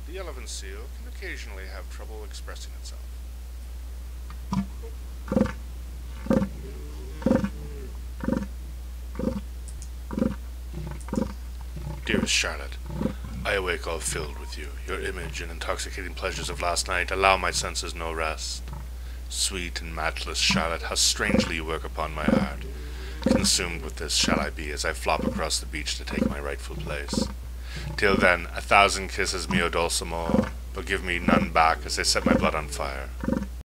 The elephant seal can occasionally have trouble expressing itself. Dearest Charlotte, I awake all filled with you. Your image and intoxicating pleasures of last night allow my senses no rest. Sweet and matchless Charlotte, how strangely you work upon my heart. Consumed with this shall I be as I flop across the beach to take my rightful place. Till then, 1,000 kisses, mio dulce amor, but give me none back as they set my blood on fire.